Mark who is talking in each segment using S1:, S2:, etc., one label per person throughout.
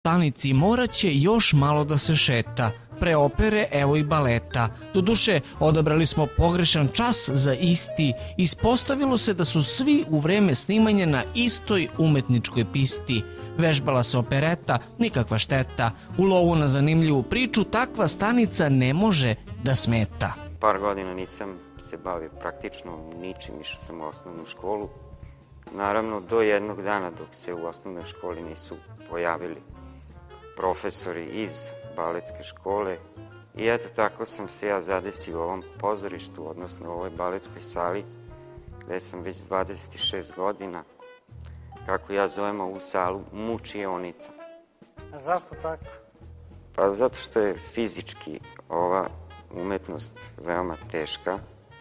S1: Stanici morat će još malo da se šeta. Pre opere, evo i baleta. Doduše, odabrali smo pogrešan čas za isti. Ispostavilo se da su svi u vreme snimanja na istoj umetničkoj pisti. Vežbala se opereta, nikakva šteta. U lovu na zanimljivu priču takva stanica ne može da smeta.
S2: Par godina nisam se bavio praktično ničim, išao sam u osnovnu školu. Naravno, do jednog dana dok se u osnovnoj školi nisu pojavili profesori iz baletske škole i eto tako sam se ja zadesio u ovom pozorištu, odnosno u ovoj baletskoj sali gde sam već 26 godina, kako ja zovem ovu salu, mučionica.
S3: A zašto tako?
S2: Pa zato što je fizički ova umetnost veoma teška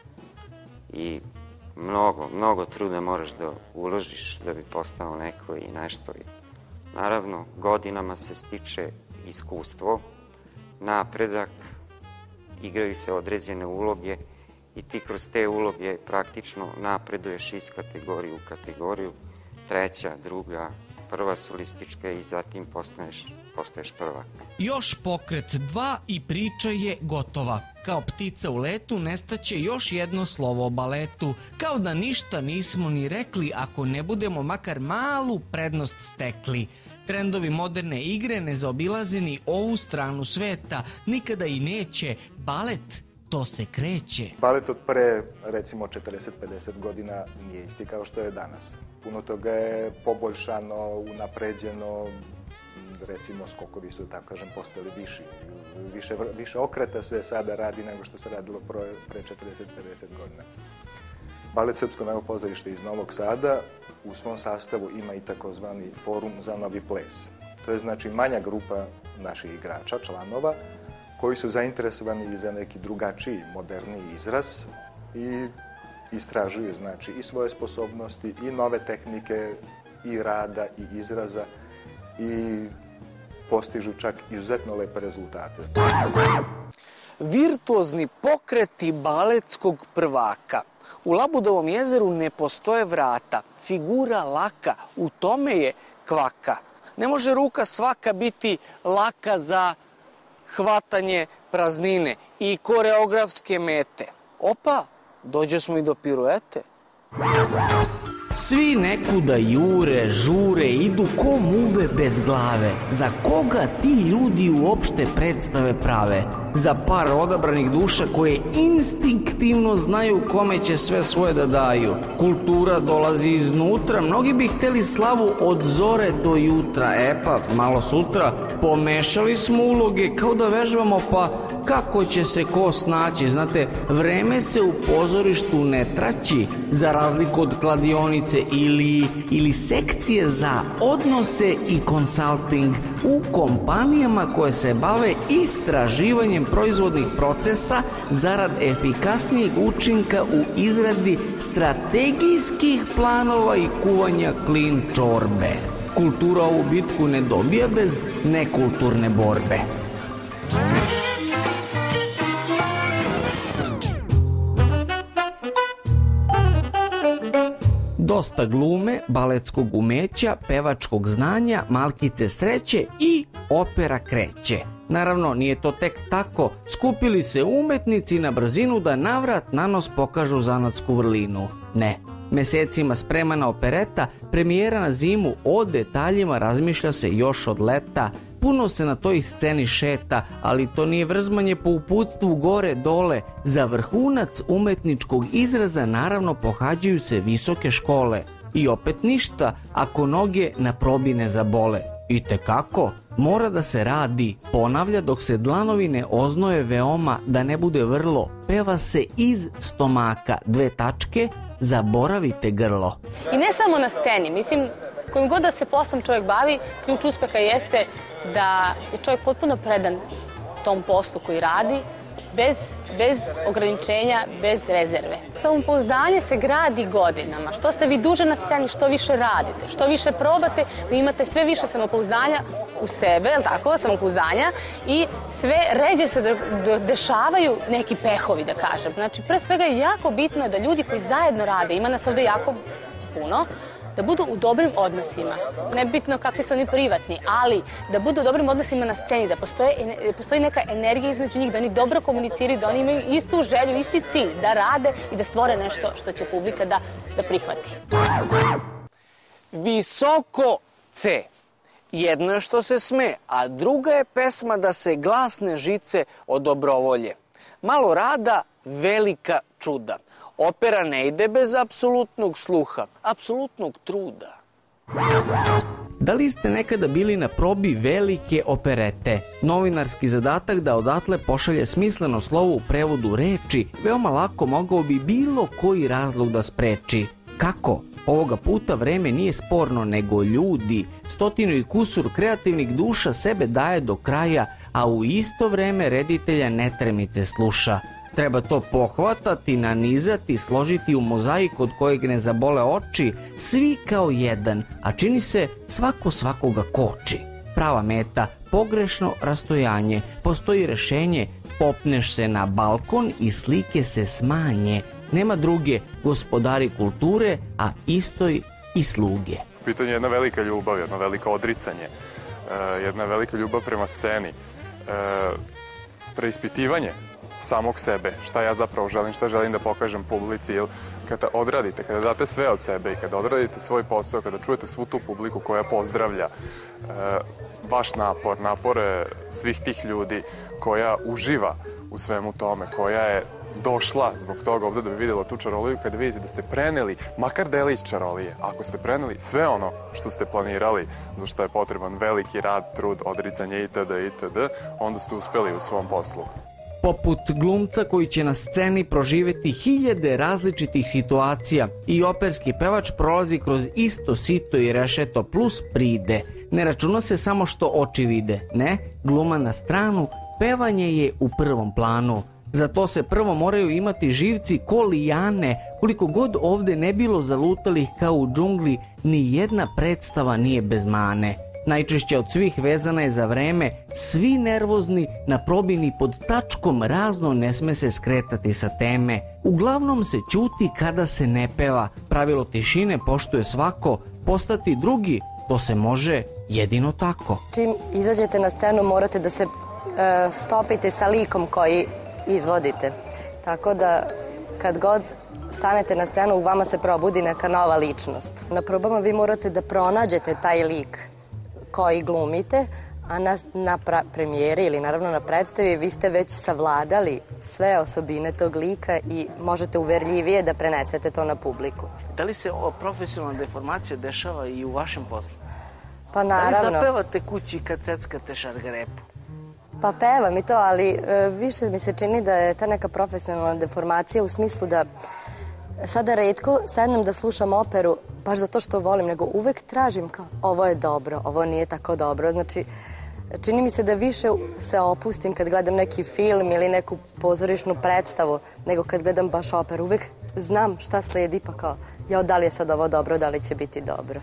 S2: i mnogo truda moraš da uložiš da bi postao neko i nešto. Naravno, godinama se stiče iskustvo, napredak, igraju se određene uloge i ti kroz te uloge praktično napreduješ iz kategorije u kategoriju, treća, druga, prva solistička i zatim postaješ prvak.
S1: Još pokret 2 i priča je gotova. Kao ptica u letu nestaće još jedno slovo o baletu. Kao da ništa nismo ni rekli ako ne budemo makar malu prednost stekli. Trendovi moderne igre ne zaobilaze ni ovu stranu sveta. Nikada i neće. Balet, to se kreće.
S4: Balet od pre, recimo, 40-50 godina nije isti kao što je danas. Puno toga je poboljšano, unapređeno, recimo skokovi su, tako kažem, postali viši. Više okreta se sada radi nego što se radilo pre 40-50 godina. Balet Srpsko narodno pozorište iz Novog Sada u svom sastavu ima i takozvani forum za novi ples. To je znači manja grupa naših igrača, članova, koji su zainteresovani i za neki drugačiji, moderniji izraz i istražuju znači i svoje sposobnosti i nove tehnike i rada i izraza i postižu čak izuzetno lepe rezultate.
S3: Virtuozni pokreti baletskog prvaka. U Labudovom jezeru ne postoje vrata, figura laka, u tome je kvaka. Ne može ruka svaka biti laka za hvatanje praznine i koreografske mete. Opa, dođe smo i do piruete.
S1: Svi nekuda jure, žure, idu ko muve bez glave. Za koga ti ljudi uopšte predstave prave? Za par odabranih duša koje instinktivno znaju kome će sve svoje da daju. Kultura dolazi iznutra, mnogi bi hteli slavu od zore do jutra. Pa, malo sutra, pomešali smo uloge kao da vežbamo, pa kako će se ko snaći? Znate, vreme se u pozorištu ne traći, za razliku od kladionice ili sekcije za odnose i konsalting u kompanijama koje se bave istraživanjem proizvodnih procesa zarad efikasnijeg učinka u izradi strategijskih planova i kuvanja klin čorbe. Kultura ovu bitku ne dobija bez nekulturne borbe. Dosta glume, baletskog umeća, pevačkog znanja, malkice sreće i opera kreće. Naravno, nije to tek tako. Skupili se umetnici na brzinu da navrat nanos pokažu zanatsku vrlinu. Ne. Mesecima spremana opereta, premijera na zimu, o detaljima razmišlja se još od leta. Puno se na toj sceni šeta, ali to nije vrzmanje po uputstvu gore dole. Za vrhunac umetničkog izraza naravno pohađaju se visoke škole. I opet ništa ako noge na probi ne zabole. I tekako, mora da se radi, ponavlja dok se dlanovi ne oznoje veoma, da ne bude vrlo. Peva se iz stomaka, 2 tačke, zaboravite grlo.
S5: I ne samo na sceni, mislim, kojim god da se poslom čovjek bavi, ključ uspeha jeste da je čovjek potpuno predan tom poslu koji radi, bez ograničenja, bez rezerve. Samopouzdanje se gradi godinama. Što ste vi duže na sceni, što više radite, što više probate, vi imate sve više samopouzdanja u sebe, je li tako, samopouzdanja, i sve ređe se dešavaju neki pehovi, da kažem. Znači, pre svega je jako bitno da ljudi koji zajedno rade, ima nas ovde jako puno, da budu u dobrim odnosima. Nebitno kakvi su oni privatni, ali da budu u dobrim odnosima na sceni, da postoji neka energija između njih, da oni dobro komuniciraju, da oni imaju istu želju, isti cilj, da rade i da stvore nešto što će publika da prihvati.
S3: Visoko C. Jedno je što se sme, a druga je pesma da se glasne žice od dobrovolje. Malo rada, velika čuda. Opera ne ide bez apsolutnog sluha, apsolutnog truda.
S1: Da li ste nekada bili na probi velike operete? Novinarski zadatak da odatle pošalje smisleno slovo u prevodu reči veoma lako mogao bi bilo koji razlog da spreči. Kako? Ovoga puta vreme nije sporno, nego ljudi. 100 i kusur kreativnih duša sebe daje do kraja, a u isto vreme reditelja netremice sluša. Treba to pohvatati, nanizati, složiti u mozaik od kojeg ne zabole oči, svi kao jedan, a čini se svako svakoga koči. Prava meta, pogrešno rastojanje, postoji rešenje, popneš se na balkon i slike se smanje. Nema druge, gospodari kulture, a istoj i sluge.
S6: Pitanje je jedna velika ljubav, jedno veliko odricanje, jedna velika ljubav prema sceni, preispitivanje samog sebe, šta ja zapravo želim, šta želim da pokažem publici, jer kada odradite, kada date sve od sebe i kada odradite svoj posao, kada čujete svu tu publiku koja pozdravlja vaš napor, napore svih tih ljudi, koja uživa u svemu tome, koja je došla zbog toga ovde da bi vidjela tu čaroliju, kada vidite da ste preneli makar delić čarolije, ako ste preneli sve ono što ste planirali, za što je potreban veliki rad, trud, odricanje itd., onda ste uspeli u svom poslu.
S1: Poput glumca koji će na sceni proživeti hiljade različitih situacija i operski pevač prolazi kroz isto sito i rešeto plus pride. Ne računa se samo što oči vide, ne, gluma na stranu, pevanje je u prvom planu. Za to se prvo moraju imati živci ko lijane, koliko god ovde ne bilo zalutalih kao u džungli, ni jedna predstava nije bez mane. Najčešće od svih vezana je za vreme, svi nervozni, na probini pod tačkom razno ne sme se skretati sa teme. Uglavnom se ćuti kada se ne peva, pravilo tišine poštuje svako, postati drugi, to se može jedino tako.
S7: Čim izađete na scenu morate da se stopite sa likom koji izvodite. Tako da kad god stanete na scenu u vama se probudi neka nova ličnost. Na probama vi morate da pronađete taj lik koji glumite, a na premijeri ili naravno na predstavi vi ste već savladali sve osobine tog lika i možete uverljivije da prenesete to na publiku.
S3: Da li se ova profesionalna deformacija dešava i u vašem poslu?
S7: Pa naravno.
S3: Da li zapevate kući kad ceckate šargarepu?
S7: Pa pevam i to, ali više mi se čini da je ta neka profesionalna deformacija u smislu da sada retko sednem da slušam operu baš zato što volim, nego uvek tražim kao ovo je dobro, ovo nije tako dobro. Znači, čini mi se da više se opustim kad gledam neki film ili neku pozorišnu predstavu nego kad gledam baš operu. Uvek znam šta sledi pa kao, da li je sad ovo dobro, da li će biti dobro.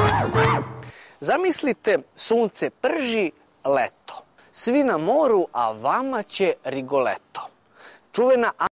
S3: Zamislite, sunce prži, leto. Svi na moru, a vama će Rigoletto. Čuvena